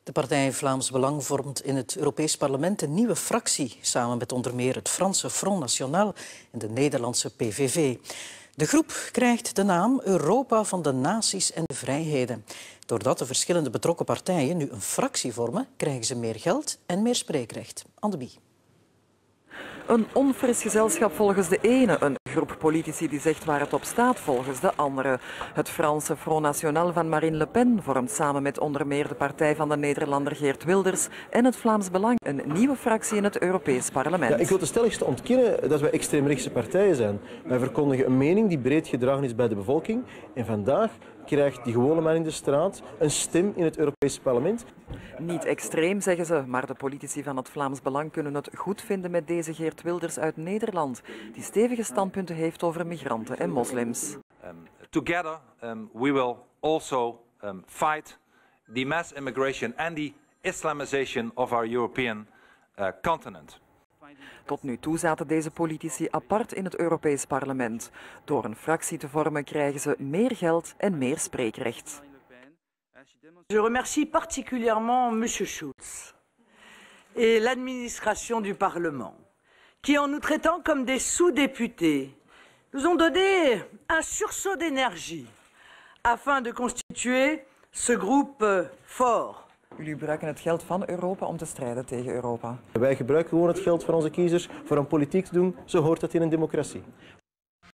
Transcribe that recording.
De partij Vlaams Belang vormt in het Europees Parlement een nieuwe fractie, samen met onder meer het Franse Front National en de Nederlandse PVV. De groep krijgt de naam Europa van de Naties en de Vrijheden. Doordat de verschillende betrokken partijen nu een fractie vormen, krijgen ze meer geld en meer spreekrecht. Anne Bie. Een onfris gezelschap volgens de ene, een groep politici die zegt waar het op staat volgens de andere. Het Franse Front National van Marine Le Pen vormt samen met onder meer de partij van de Nederlander Geert Wilders en het Vlaams Belang een nieuwe fractie in het Europees Parlement. Ja, ik wil ten stelligste ontkennen dat wij extreemrechtse partijen zijn. Wij verkondigen een mening die breed gedragen is bij de bevolking. En vandaag krijgt die gewone man in de straat een stem in het Europese Parlement. Niet extreem, zeggen ze, maar de politici van het Vlaams Belang kunnen het goed vinden met deze Geert Wilders uit Nederland, die stevige standpunten heeft over migranten en moslims. Together we will also fight the mass immigration and the Islamization of our European continent. Tot nu toe zaten deze politici apart in het Europees Parlement. Door een fractie te vormen krijgen ze meer geld en meer spreekrecht. Je remercie particulièrement M. Schulz et l'administration du Parlement, qui en nous traitant comme des sous-députés, nous ont donné un sursaut d'énergie afin de constituer ce groupe fort. Jullie gebruiken het geld van Europa om te strijden tegen Europa. Wij gebruiken gewoon het geld van onze kiezers voor een politiek te doen. Zo hoort dat in een democratie.